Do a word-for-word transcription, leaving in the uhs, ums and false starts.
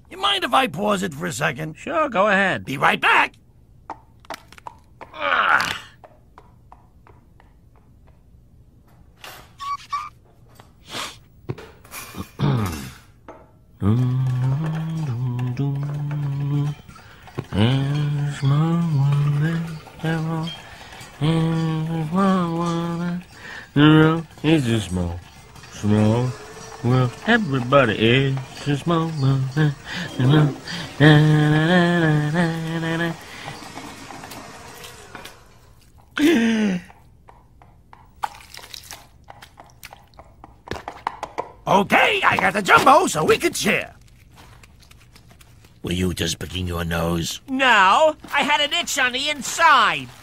You mind if I pause it for a second? Sure, go ahead. Be right back. Ah. It's a small, small world. Everybody is a small world. Okay, I got the jumbo so we could share. Were you just picking your nose? No, I had an itch on the inside.